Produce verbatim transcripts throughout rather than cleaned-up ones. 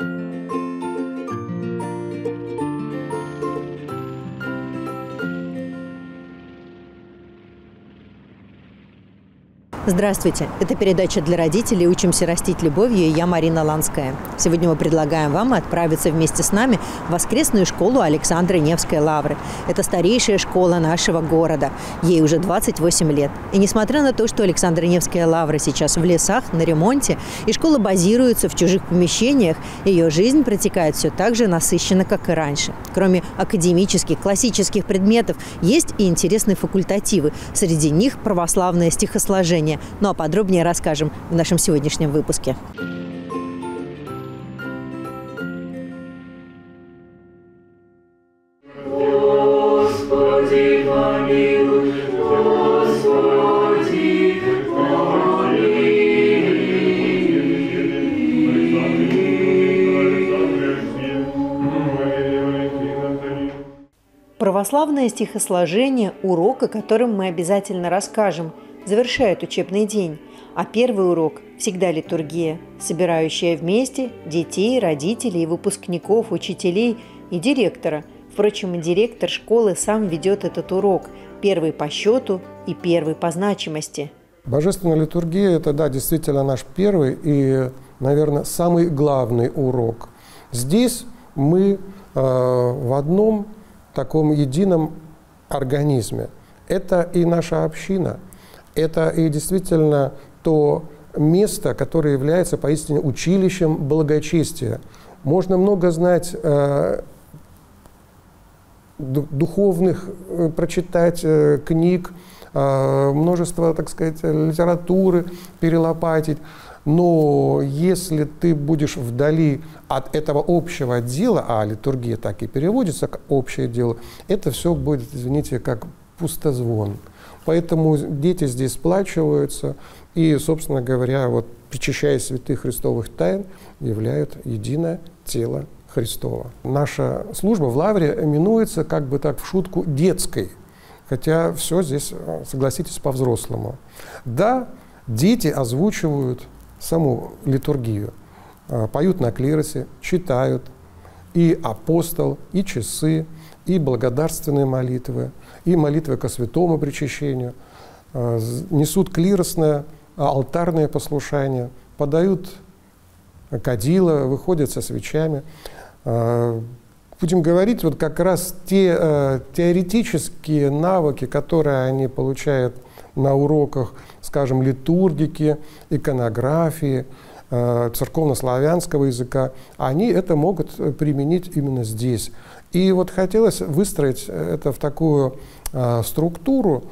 Здравствуйте! Это передача для родителей «Учимся растить любовью» и я, Марина Ланская. Сегодня мы предлагаем вам отправиться вместе с нами в воскресную школу Александры Невской лавры. Это старейшая школа нашего города. Ей уже двадцать восемь лет. И несмотря на то, что Александра Невская лавра сейчас в лесах, на ремонте, и школа базируется в чужих помещениях, ее жизнь протекает все так же насыщенно, как и раньше. Кроме академических, классических предметов, есть и интересные факультативы. Среди них православное стихосложение. Ну а подробнее расскажем в нашем сегодняшнем выпуске. Господи, помилуй, Господи, помилуй. Православное стихосложение – урок, о котором мы обязательно расскажем, завершает учебный день. А первый урок – всегда литургия, собирающая вместе детей, родителей, выпускников, учителей и директора. Впрочем, директор школы сам ведет этот урок, первый по счету и первый по значимости. Божественная литургия – это, да, действительно наш первый и, наверное, самый главный урок. Здесь мы э, в одном таком едином организме. Это и наша община. Это и действительно то место, которое является поистине училищем благочестия. Можно много знать э, духовных, э, прочитать э, книг, э, множество, так сказать, литературы перелопатить. Но если ты будешь вдали от этого общего дела, а литургия так и переводится как общее дело, это все будет, извините, как пустозвон. Поэтому дети здесь сплачиваются и, собственно говоря, вот, причащая святых христовых тайн, являют единое тело Христово. Наша служба в лавре именуется, как бы так в шутку, детской, хотя все здесь, согласитесь, по-взрослому. Да, дети озвучивают саму литургию, поют на клиросе, читают и апостол, и часы, и благодарственные молитвы, и молитвы ко святому причащению, несут клиросное, алтарное послушание, подают кадила, выходят со свечами. Будем говорить, вот как раз те теоретические навыки, которые они получают на уроках, скажем, литургики, иконографии, церковно-славянского языка, они это могут применить именно здесь. И вот хотелось выстроить это в такую э, структуру,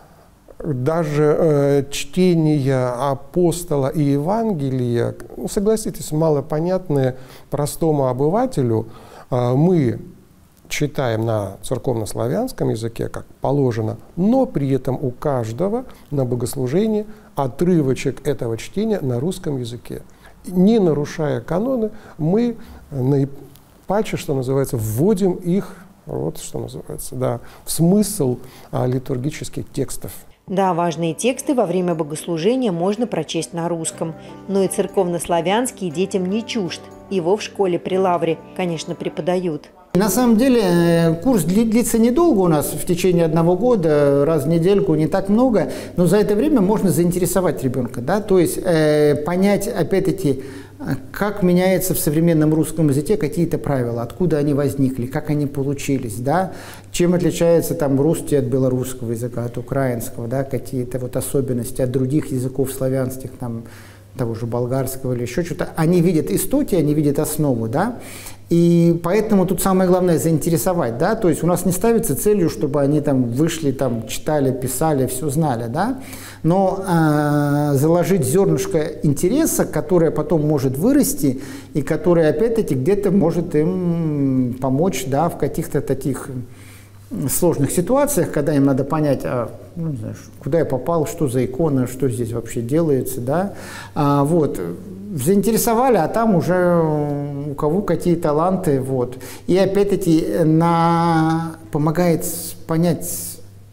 даже э, чтение апостола и Евангелия, ну, согласитесь, малопонятные простому обывателю. Э, мы читаем на церковно-славянском языке, как положено, но при этом у каждого на богослужении отрывочек этого чтения на русском языке. Не нарушая каноны, мы наипаче, что называется, вводим их, вот что называется, да, в смысл а, литургических текстов. Да, важные тексты во время богослужения можно прочесть на русском, но и церковно-славянский детям не чужд. Его в школе при лавре, конечно, преподают. На самом деле курс длится недолго у нас, в течение одного года, раз в недельку, не так много, но за это время можно заинтересовать ребенка, да, то есть э, понять, опять-таки, как меняется в современном русском языке какие-то правила, откуда они возникли, как они получились, да, чем отличается там русский от белорусского языка, от украинского, да, какие-то вот особенности от других языков славянских, там, того же болгарского или еще что-то. Они видят истоки, они видят основу, да, и поэтому тут самое главное заинтересовать, да, то есть у нас не ставится целью, чтобы они там вышли, там, читали, писали, все знали, да, но э, заложить зернышко интереса, которое потом может вырасти и которое, опять-таки, где-то может им помочь, да, в каких-то таких сложных ситуациях, когда им надо понять, а, ну, не знаю, куда я попал, что за икона, что здесь вообще делается, да, а, вот, заинтересовали, а там уже у кого какие таланты, вот. И опять-таки на... помогает понять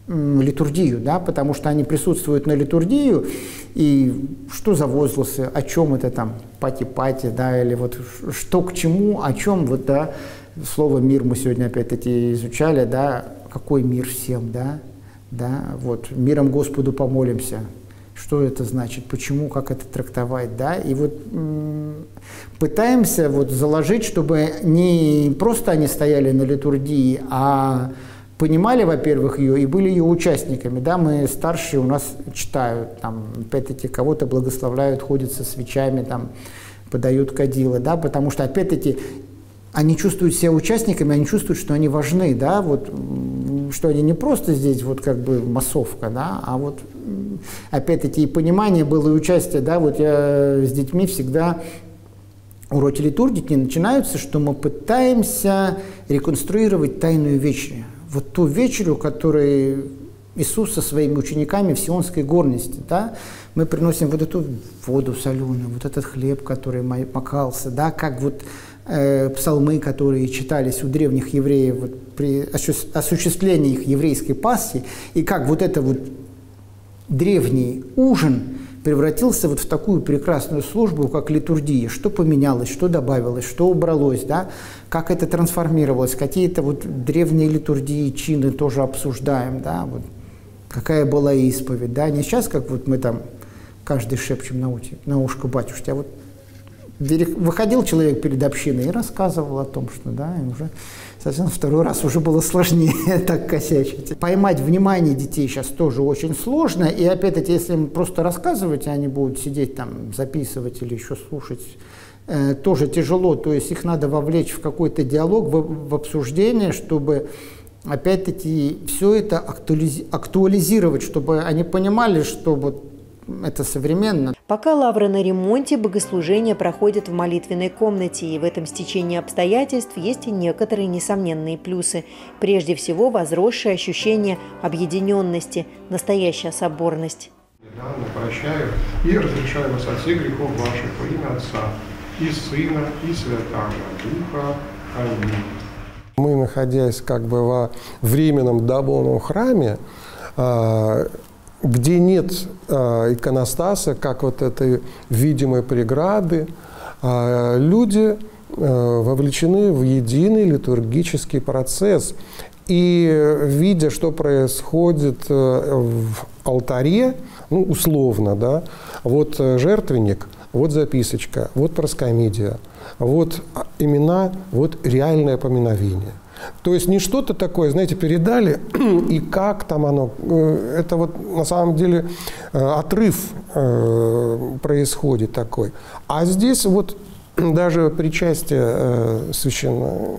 литургию, да, потому что они присутствуют на литургию, и что за возгласы, о чем это там, пати-пати, да, или вот что к чему, о чем, вот, да, слово «мир» мы сегодня опять-таки изучали, да, какой мир всем, да, да, вот, миром Господу помолимся, что это значит, почему, как это трактовать, да, и вот пытаемся вот заложить, чтобы не просто они стояли на литургии, а понимали, во-первых, ее и были ее участниками, да, мы старшие у нас читают, там, опять-таки, кого-то благословляют, ходят со свечами, там, подают кадилы, да, потому что, опять-таки, они чувствуют себя участниками, они чувствуют, что они важны, да, вот, что они не просто здесь вот как бы массовка, да, а вот, опять-таки, и понимание было, и участие, да, вот я с детьми всегда, уроки литургии начинаются, что мы пытаемся реконструировать тайную вечерю. Вот ту вечерю, которую Иисус со своими учениками в Сионской горности, да, мы приносим вот эту воду соленую, вот этот хлеб, который макался, да, как вот э, псалмы, которые читались у древних евреев вот, при осуществлении их еврейской Пасхи, и как вот это вот древний ужин превратился вот в такую прекрасную службу, как литургия. Что поменялось, что добавилось, что убралось, да? Как это трансформировалось, какие-то вот древние литургии, чины тоже обсуждаем, да? Вот. Какая была исповедь, да? Не сейчас, как вот мы там каждый шепчем на, ути, на ушко батюшки, а вот выходил человек перед общиной и рассказывал о том, что, да, и уже совсем второй раз уже было сложнее так косячить. Поймать внимание детей сейчас тоже очень сложно, и опять-таки, если им просто рассказывать, они будут сидеть там, записывать или еще слушать, э, тоже тяжело, то есть их надо вовлечь в какой-то диалог, в, в обсуждение, чтобы опять-таки все это актуализи- актуализировать, чтобы они понимали, что вот это современно. Пока лавра на ремонте, богослужения проходят в молитвенной комнате, и в этом стечении обстоятельств есть и некоторые несомненные плюсы. Прежде всего, возросшее ощущение объединенности, настоящая соборность. Да, прощаю и разрешаю вас от всех грехов ваших во имя Отца и Сына и Святаго Духа. Аминь. Мы, находясь как бы во временном духовном храме, где нет э, иконостаса, как вот этой видимой преграды, э, люди э, вовлечены в единый литургический процесс. И видя, что происходит э, в алтаре, ну, условно, да, вот жертвенник, вот записочка, вот проскомидия, вот имена, вот реальное поминовение. То есть не что-то такое, знаете, передали, и как там оно, это вот на самом деле отрыв происходит такой. А здесь вот даже причастие священного,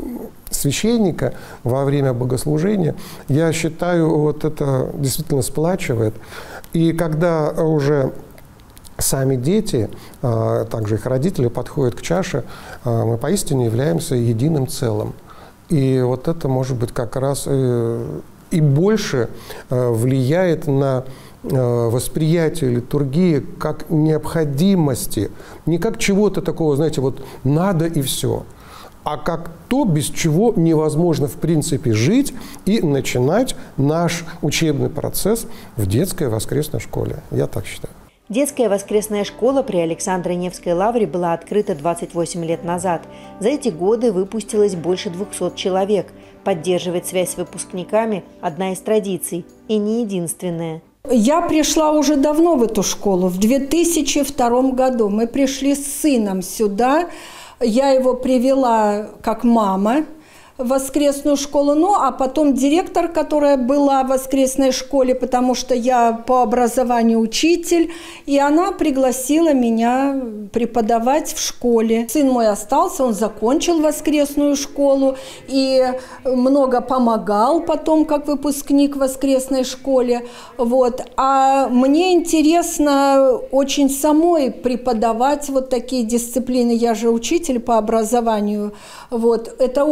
священника во время богослужения, я считаю, вот это действительно сплачивает. И когда уже сами дети, также их родители подходят к чаше, мы поистине являемся единым целым. И вот это, может быть, как раз и, и больше влияет на восприятие литургии как необходимости, не как чего-то такого, знаете, вот надо и все, а как то, без чего невозможно в принципе жить и начинать наш учебный процесс в детской воскресной школе. Я так считаю. Детская воскресная школа при Александре Невской лавре была открыта двадцать восемь лет назад. За эти годы выпустилось больше двухсот человек. Поддерживать связь с выпускниками – одна из традиций, и не единственная. Я пришла уже давно в эту школу, в две тысячи втором году. Мы пришли с сыном сюда. Я его привела как мама в воскресную школу, ну а потом директор, которая была в воскресной школе, потому что я по образованию учитель, и она пригласила меня преподавать в школе. Сын мой остался, он закончил воскресную школу и много помогал потом как выпускник в воскресной школе. Вот. А мне интересно очень самой преподавать вот такие дисциплины. Я же учитель по образованию. Вот. Это очень приятно.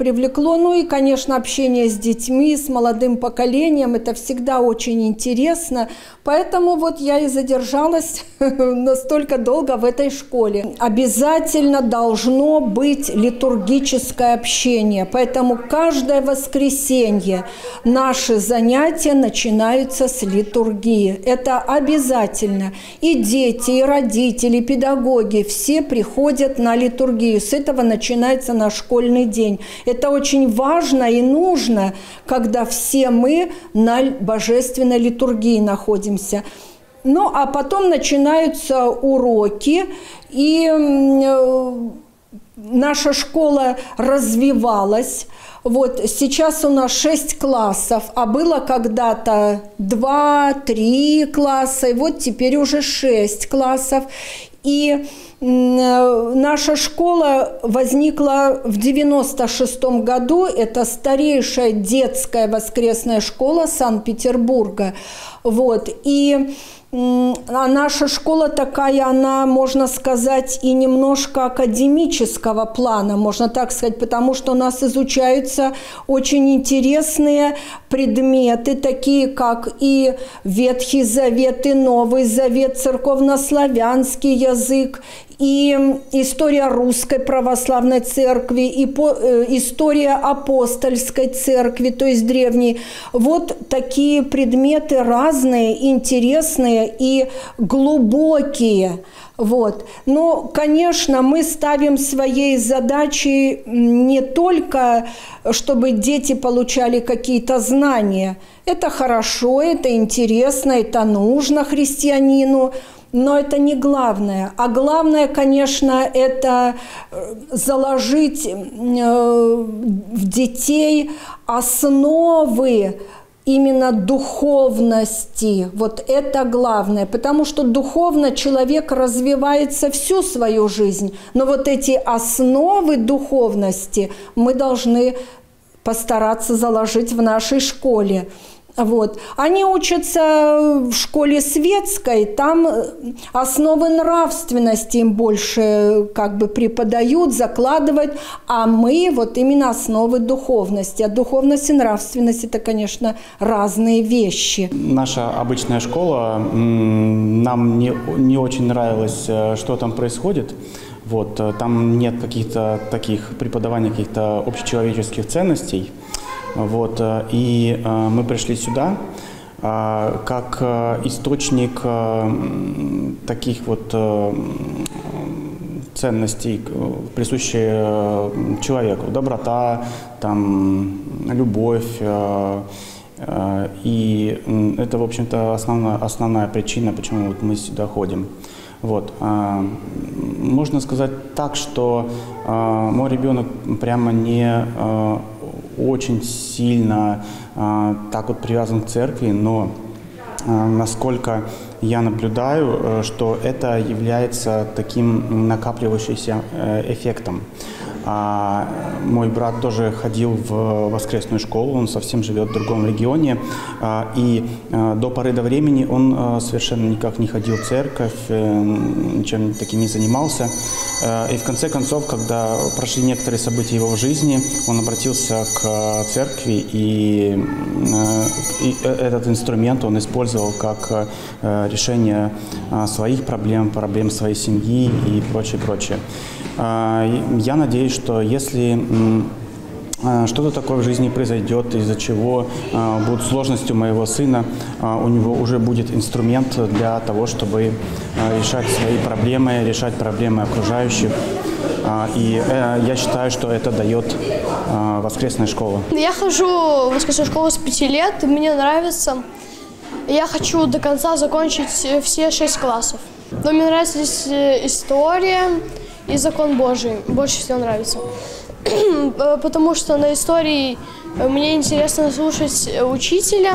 привлекло. Ну и, конечно, общение с детьми, с молодым поколением, это всегда очень интересно. Поэтому вот я и задержалась настолько долго в этой школе. Обязательно должно быть литургическое общение, поэтому каждое воскресенье наши занятия начинаются с литургии. Это обязательно. И дети, и родители, и педагоги, все приходят на литургию. С этого начинается наш школьный день. Это очень важно и нужно, когда все мы на божественной литургии находимся. Ну, а потом начинаются уроки, и наша школа развивалась. Вот сейчас у нас шесть классов, а было когда-то два-три класса, и вот теперь уже шесть классов. И наша школа возникла в девяносто шестом году. Это старейшая детская воскресная школа Санкт-Петербурга. Вот. И а наша школа такая, она, можно сказать, и немножко академического плана, можно так сказать, потому что у нас изучаются очень интересные предметы, такие как и Ветхий Завет, и Новый Завет, церковнославянский язык, и история Русской Православной Церкви, и по, э, история Апостольской Церкви, то есть древней. Вот такие предметы разные, интересные и глубокие. Вот. Но, конечно, мы ставим своей задачей не только, чтобы дети получали какие-то знания. Это хорошо, это интересно, это нужно христианину. Но это не главное. А главное, конечно, это заложить в детей основы именно духовности. Вот это главное. Потому что духовно человек развивается всю свою жизнь. Но вот эти основы духовности мы должны постараться заложить в нашей школе. Вот. Они учатся в школе светской, там основы нравственности им больше как бы преподают, закладывают, а мы вот именно основы духовности. А духовность и нравственность – это, конечно, разные вещи. Наша обычная школа, нам не, не очень нравилось, что там происходит. Вот, там нет каких-то таких преподаваний, каких-то общечеловеческих ценностей. Вот, и э, мы пришли сюда э, как э, источник э, таких вот э, ценностей, присущих э, человеку. Доброта, там, любовь. Э, э, и это, в общем-то, основная, основная причина, почему вот мы сюда ходим. Вот. Э, можно сказать так, что э, мой ребенок прямо не... Э, очень сильно э, так вот привязан к церкви, но э, насколько я наблюдаю, э, что это является таким накапливающимся э, эффектом. А мой брат тоже ходил в воскресную школу, он совсем живет в другом регионе, а, и а, до поры до времени он а, совершенно никак не ходил в церковь, ничем таким не занимался. А, и в конце концов, когда прошли некоторые события его в жизни, он обратился к церкви, и, и этот инструмент он использовал как решение своих проблем, проблем своей семьи и прочее, прочее. Я надеюсь, что если что-то такое в жизни произойдет, из-за чего будут сложности у моего сына, у него уже будет инструмент для того, чтобы решать свои проблемы, решать проблемы окружающих. И я считаю, что это дает воскресная школа. Я хожу в воскресную школу с пяти лет, мне нравится. Я хочу до конца закончить все шесть классов. Но мне нравится здесь история и закон Божий. Больше всего нравится. Потому что на истории мне интересно слушать учителя,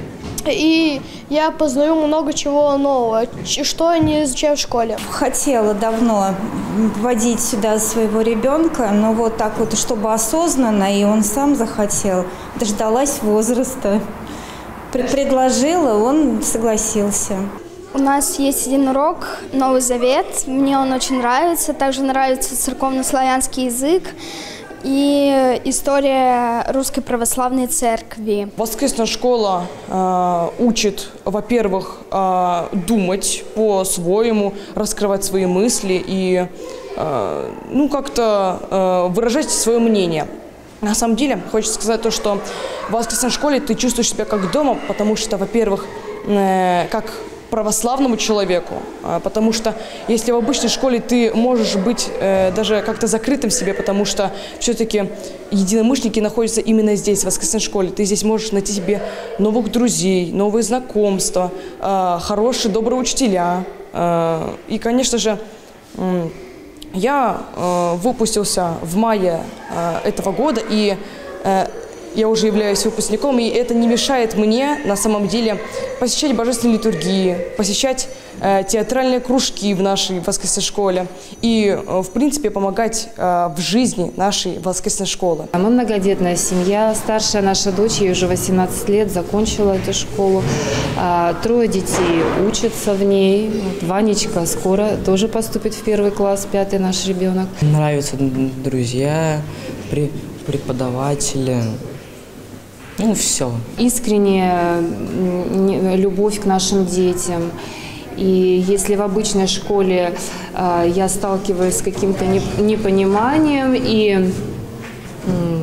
и я познаю много чего нового, что я не изучаю в школе. Хотела давно вводить сюда своего ребенка, но вот так вот, чтобы осознанно, и он сам захотел, дождалась возраста. Предложила, он согласился. У нас есть один урок «Новый Завет». Мне он очень нравится. Также нравится церковнославянский язык. и история Русской Православной Церкви. Воскресная школа э, учит, во-первых, э, думать по-своему, раскрывать свои мысли и э, ну, как-то э, выражать свое мнение. На самом деле, хочется сказать то, что в воскресной школе ты чувствуешь себя как дома, потому что, во-первых, э, как православному человеку, э, потому что если в обычной школе ты можешь быть э, даже как-то закрытым в себе, потому что все-таки единомышленники находятся именно здесь, в воскресной школе. Ты здесь можешь найти себе новых друзей, новые знакомства, э, хорошие, добрые учителя. Э, и, конечно же, э, я э, выпустился в мае э, этого года, и э, я уже являюсь выпускником, и это не мешает мне, на самом деле, посещать божественные литургии, посещать э, театральные кружки в нашей воскресной школе и, э, в принципе, помогать э, в жизни нашей воскресной школы. Мы многодетная семья. Старшая наша дочь, ей уже восемнадцать лет, закончила эту школу. А, трое детей учатся в ней. Вот Ванечка скоро тоже поступит в первый класс, пятый наш ребенок. Нравятся друзья, преподаватели. Ну, все. Искренняя любовь к нашим детям. И если в обычной школе э, я сталкиваюсь с каким-то непониманием, и, э,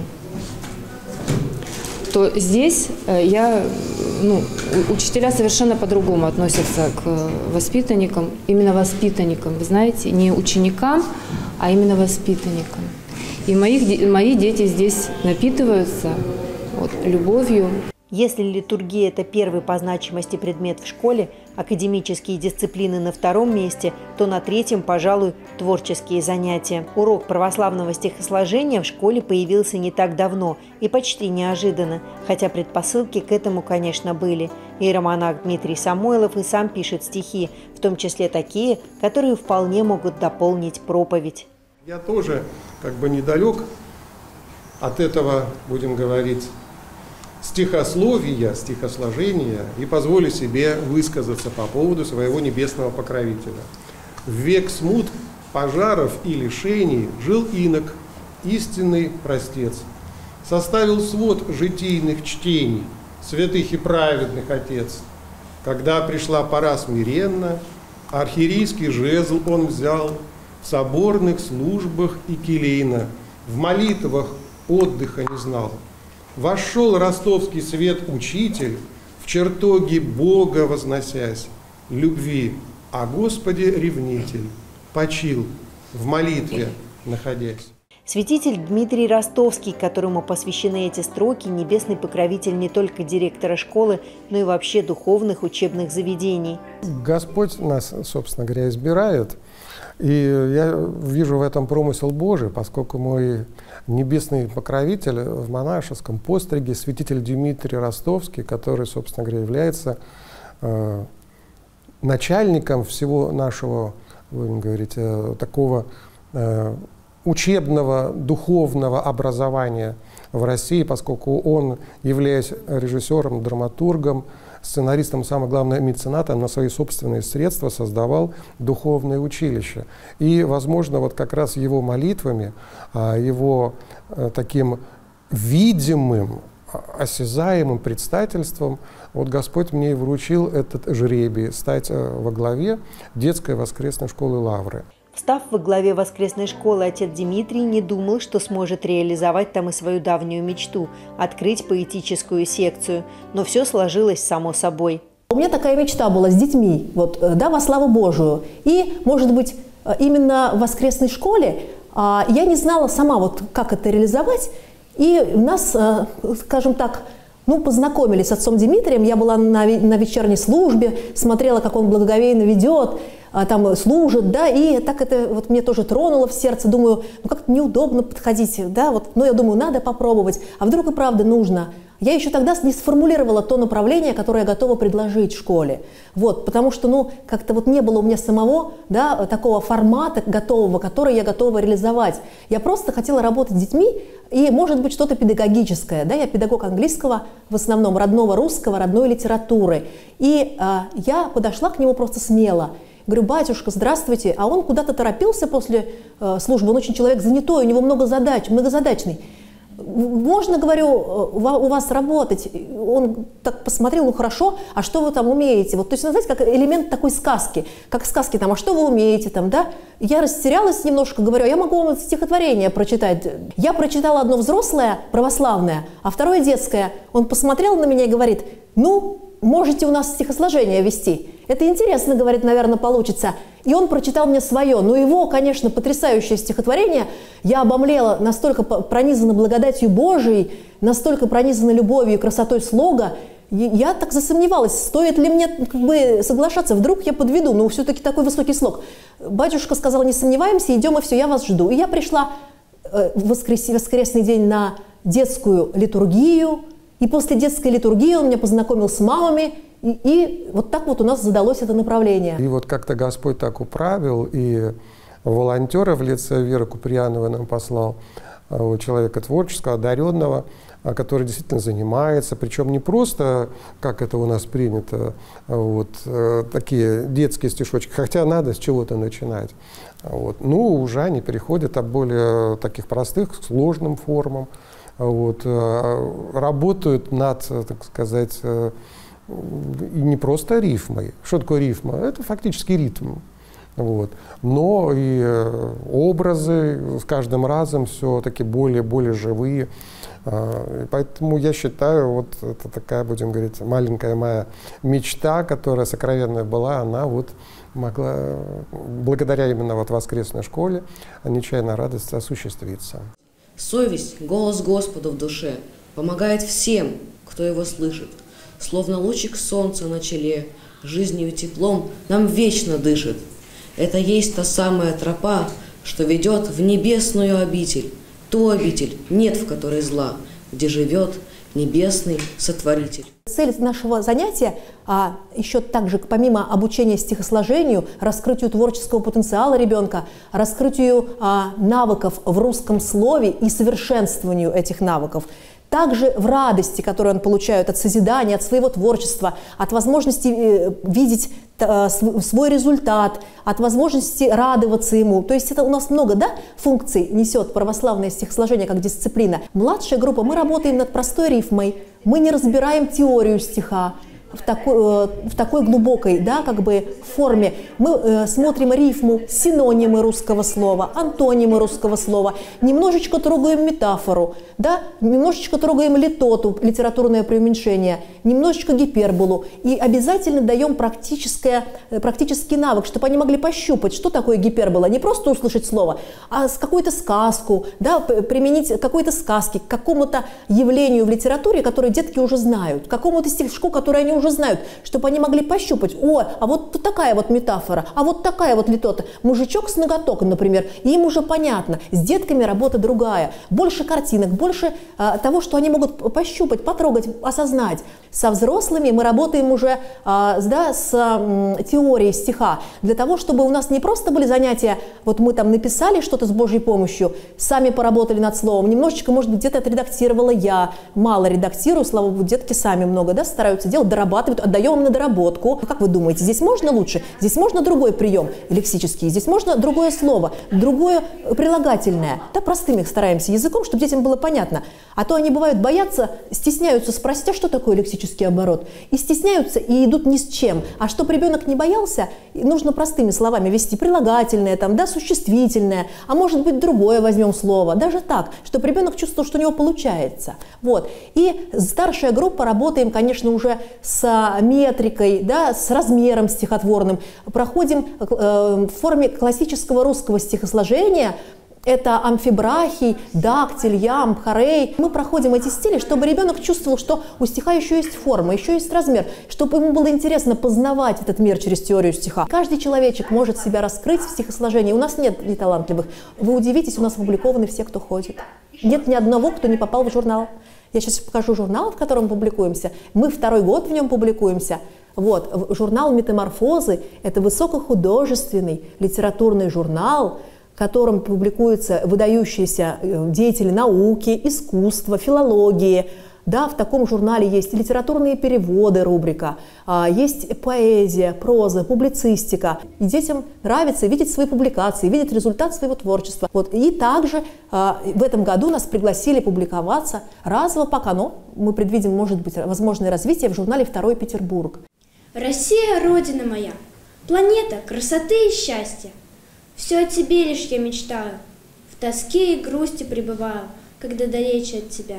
то здесь э, я, ну, учителя совершенно по-другому относятся к воспитанникам, именно воспитанникам, вы знаете, не ученикам, а именно воспитанникам. И моих, мои дети здесь напитываются вот, любовью. Если литургия – это первый по значимости предмет в школе, академические дисциплины на втором месте, то на третьем, пожалуй, творческие занятия. Урок православного стихосложения в школе появился не так давно и почти неожиданно, хотя предпосылки к этому, конечно, были. Иеромонах Дмитрий Самойлов и сам пишет стихи, в том числе такие, которые вполне могут дополнить проповедь. Я тоже как бы недалек от этого, будем говорить, стихословия, стихосложения, и позволю себе высказаться по поводу своего небесного покровителя. В век смут, пожаров и лишений жил инок, истинный простец. Составил свод житийных чтений, святых и праведных отец. Когда пришла пора смиренно, архиерейский жезл он взял, в соборных службах и келейно, в молитвах отдыха не знал. Вошел ростовский свет учитель, в чертоги Бога возносясь, любви, о Господе ревнитель, почил, в молитве находясь. Святитель Дмитрий Ростовский, которому посвящены эти строки, небесный покровитель не только директора школы, но и вообще духовных учебных заведений. Господь нас, собственно говоря, избирает. И я вижу в этом промысел Божий, поскольку мой небесный покровитель в монашеском постриге, святитель Дмитрий Ростовский, который, собственно говоря, является э, начальником всего нашего, будем говорить, э, такого э, учебного, духовного образования в России, поскольку он, являясь режиссером, драматургом, сценаристом, самое главное, меценатом, на свои собственные средства создавал духовное училище. И, возможно, вот как раз его молитвами, его таким видимым, осязаемым предстательством, вот Господь мне и вручил этот жребий стать во главе детской воскресной школы Лавры. Встав во главе воскресной школы, отец Дмитрий не думал, что сможет реализовать там и свою давнюю мечту – открыть поэтическую секцию. Но все сложилось само собой. У меня такая мечта была с детьми, вот, да, во славу Божию. И, может быть, именно в воскресной школе а, я не знала сама, вот, как это реализовать. И нас, а, скажем так, ну, познакомились с отцом Дмитрием. Я была на, на вечерней службе, смотрела, как он благоговейно ведет, там служит, да, и так это вот мне тоже тронуло в сердце. Думаю, ну как-то неудобно подходить, да, вот, но я думаю, надо попробовать, а вдруг и правда нужно. Я еще тогда не сформулировала то направление, которое я готова предложить в школе, вот, потому что, ну, как-то вот не было у меня самого, да, такого формата готового, который я готова реализовать. Я просто хотела работать с детьми и, может быть, что-то педагогическое, да, я педагог английского, в основном родного русского, родной литературы, и а, я подошла к нему просто смело. Говорю, батюшка, здравствуйте. А он куда-то торопился после э, службы, он очень человек занятой, у него много задач, многозадачный. Можно, говорю, у вас работать? Он так посмотрел, ну хорошо, а что вы там умеете? Вот, то есть, знаете, как элемент такой сказки, как сказки там, а что вы умеете там, да? Я растерялась немножко, говорю, я могу вам стихотворение прочитать. Я прочитала одно взрослое, православное, а второе детское. Он посмотрел на меня и говорит, ну, можете у нас стихосложение вести. Это интересно, говорит, наверное, получится. И он прочитал мне свое. Но его, конечно, потрясающее стихотворение. Я обомлела, настолько пронизана благодатью Божией, настолько пронизана любовью и красотой слога. Я так засомневалась, стоит ли мне как бы соглашаться. Вдруг я подведу, но все-таки такой высокий слог. Батюшка сказал, не сомневаемся, идем, и все, я вас жду. И я пришла в воскрес... воскресный день на детскую литургию. И после детской литургии он меня познакомил с мамами, и, и вот так вот у нас задалось это направление. И вот как-то Господь так управил, и волонтера в лице Веры Куприяновой нам послал, человека творческого, одаренного, который действительно занимается, причем не просто, как это у нас принято, вот, такие детские стишочки, хотя надо с чего-то начинать. Вот. Ну, уже они переходят от более таких простых к сложным формам. Вот, работают над, так сказать, и не просто рифмой. Что такое рифма? Это фактически ритм. Вот. Но и образы с каждым разом все-таки более-более живые. И поэтому я считаю, вот это такая, будем говорить, маленькая моя мечта, которая сокровенная была, она вот могла, благодаря именно вот воскресной школе, нечаянно радость осуществиться. Совесть – голос Господа в душе, помогает всем, кто его слышит. Словно лучик солнца на челе, жизнью и теплом нам вечно дышит. Это есть та самая тропа, что ведет в небесную обитель, ту обитель, нет в которой зла, где живет небесный сотворитель. Цель нашего занятия, а еще также помимо обучения стихосложению, раскрытию творческого потенциала ребенка, раскрытию а, навыков в русском слове и совершенствованию этих навыков, также в радости, которую он получает от созидания, от своего творчества, от возможности э, видеть э, свой результат, от возможности радоваться ему. То есть это у нас много, да, функций несет православное стихосложение как дисциплина. Младшая группа, мы работаем над простой рифмой, мы не разбираем теорию стиха в такой, э, в такой глубокой, да, как бы форме. Мы э, смотрим рифму, синонимы русского слова, антонимы русского слова, немножечко трогаем метафору, да, немножечко трогаем литоту, литературное преуменьшение, немножечко гиперболу. И обязательно даем практическое, практический навык, чтобы они могли пощупать, что такое гипербола. Не просто услышать слово, а с какую-то сказку, да, применить какой-то сказки к какому-то явлению в литературе, которое детки уже знают, к какому-то стишку, который они уже уже знают, чтобы они могли пощупать. О, а вот такая вот метафора, а вот такая вот литота. Мужичок с ноготоком, например, им уже понятно. С детками работа другая. Больше картинок, больше а, того, что они могут пощупать, потрогать, осознать. Со взрослыми мы работаем уже а, да, с а, теорией стиха. Для того, чтобы у нас не просто были занятия, вот мы там написали что-то с Божьей помощью, сами поработали над словом, немножечко, может быть, где-то отредактировала я, мало редактирую, слава богу, детки сами много, да, стараются делать, дорабатывать, отдаем им на доработку. Как вы думаете, здесь можно лучше? Здесь можно другой прием лексический, здесь можно другое слово, другое прилагательное. Да, простым их стараемся языком, чтобы детям было понятно. А то они бывают боятся, стесняются спросить, а что такое лексический оборот? И стесняются, и идут ни с чем. А чтобы ребенок не боялся, нужно простыми словами вести прилагательное, там, да, существительное, а может быть другое возьмем слово, даже так, чтобы ребенок чувствовал, что у него получается. Вот. И старшая группа, работаем, конечно, уже с метрикой, да, с размером стихотворным, проходим э, в форме классического русского стихосложения. Это амфибрахий, дактиль, ямб, хорей. Мы проходим эти стили, чтобы ребенок чувствовал, что у стиха еще есть форма, еще есть размер, чтобы ему было интересно познавать этот мир через теорию стиха. Каждый человечек может себя раскрыть в стихосложении. У нас нет неталантливых. Вы удивитесь, у нас опубликованы все, кто ходит. Нет ни одного, кто не попал в журнал. Я сейчас покажу журнал, в котором публикуемся. Мы второй год в нем публикуемся. Вот, журнал «Метаморфозы» – это высокохудожественный литературный журнал, в котором публикуются выдающиеся деятели науки, искусства, филологии, Да, в таком журнале есть литературные переводы, рубрика, есть поэзия, проза, публицистика. И детям нравится видеть свои публикации, видеть результат своего творчества. Вот. И также в этом году нас пригласили публиковаться разово пока, но мы предвидим, может быть, возможное развитие в журнале «Второй Петербург». Россия, Родина моя, планета красоты и счастья. Все о тебе лишь я мечтаю, в тоске и грусти пребываю, когда далече от тебя.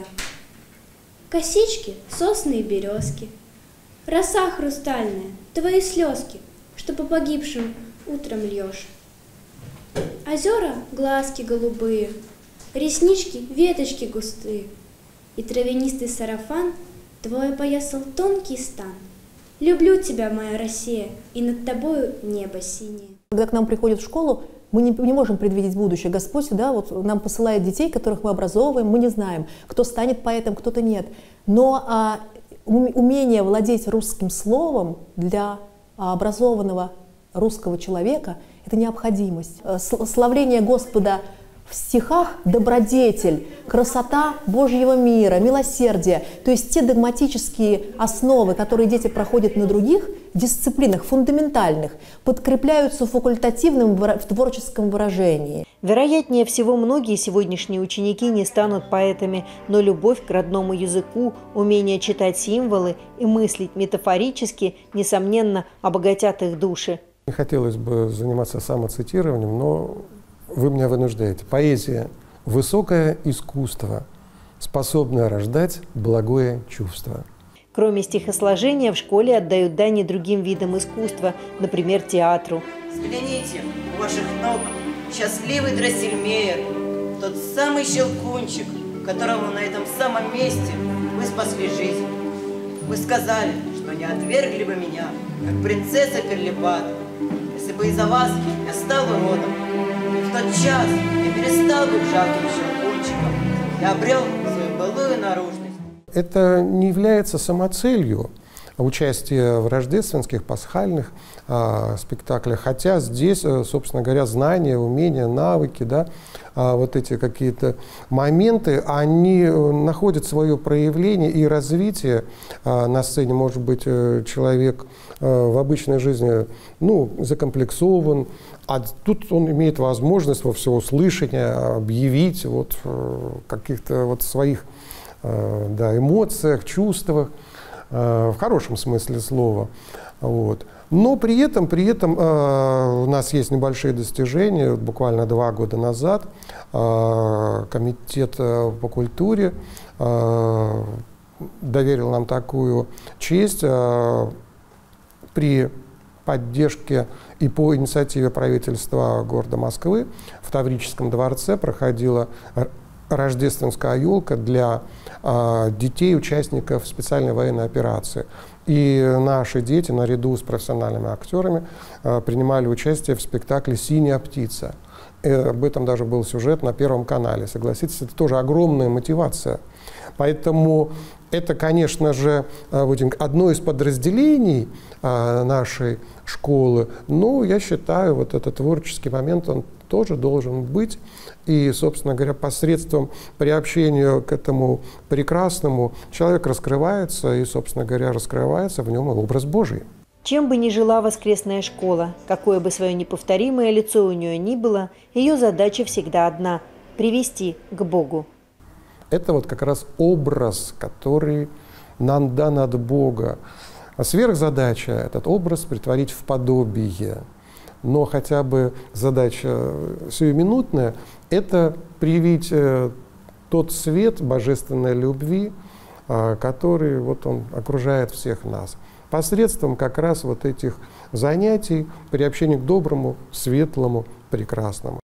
Косички, сосны и березки, роса хрустальная, твои слезки, что по погибшим утром льешь. Озера — глазки голубые, реснички — веточки густые, и травянистый сарафан твой опоясал тонкий стан. Люблю тебя, моя Россия, и над тобою небо синее. Когда к нам приходят в школу, мы не, не можем предвидеть будущее. Господь да, вот нам посылает детей, которых мы образовываем, мы не знаем, кто станет поэтом, кто-то нет. Но а, умение владеть русским словом для а, образованного русского человека – это необходимость. Славление Господа в стихах – добродетель, красота Божьего мира, милосердие. То есть те догматические основы, которые дети проходят на других дисциплинах, фундаментальных, подкрепляются факультативным в творческом выражении. Вероятнее всего, многие сегодняшние ученики не станут поэтами, но любовь к родному языку, умение читать символы и мыслить метафорически, несомненно, обогатят их души. Не хотелось бы заниматься самоцитированием, но вы меня вынуждаете. Поэзия – высокое искусство, способное рождать благое чувство. Кроме стихосложения, в школе отдают дань и другим видам искусства, например, театру. Взгляните, у ваших ног счастливый Дроссельмейер, тот самый щелкунчик, которому на этом самом месте вы спасли жизнь. Вы сказали, что не отвергли бы меня, как принцесса Перлипат, если бы из-за вас я стал уродом. И в тот час я перестал быть жалким щелкунчиком и обрел свою былую наружность. Это не является самоцелью участия в рождественских, пасхальных а, спектаклях, хотя здесь, собственно говоря, знания, умения, навыки, да, а, вот эти какие-то моменты, они находят свое проявление и развитие а, на сцене. Может быть, человек а, в обычной жизни, ну, закомплексован, а тут он имеет возможность во всеуслышание объявить вот каких-то вот своих да, эмоциях, чувствах, в хорошем смысле слова. Вот. Но при этом, при этом у нас есть небольшие достижения. Буквально два года назад Комитет по культуре доверил нам такую честь при поддержке и по инициативе правительства города Москвы в Таврическом дворце проходила рождественская елка для а, детей, участников специальной военной операции. И наши дети, наряду с профессиональными актерами, а, принимали участие в спектакле «Синяя птица». И об этом даже был сюжет на Первом канале. Согласитесь, это тоже огромная мотивация. Поэтому это, конечно же, одно из подразделений а, нашей школы. Но я считаю, вот этот творческий момент, он тоже должен быть. И, собственно говоря, посредством приобщения к этому прекрасному человек раскрывается, и, собственно говоря, раскрывается в нем образ Божий. Чем бы ни жила воскресная школа, какое бы свое неповторимое лицо у нее ни было, ее задача всегда одна – привести к Богу. Это вот как раз образ, который нам дан от Бога. А сверхзадача – этот образ притворить в подобие. Но хотя бы задача сиюминутная – это привить э, тот свет божественной любви, э, который вот он окружает всех нас. Посредством как раз вот этих занятий, приобщения к доброму, светлому, прекрасному.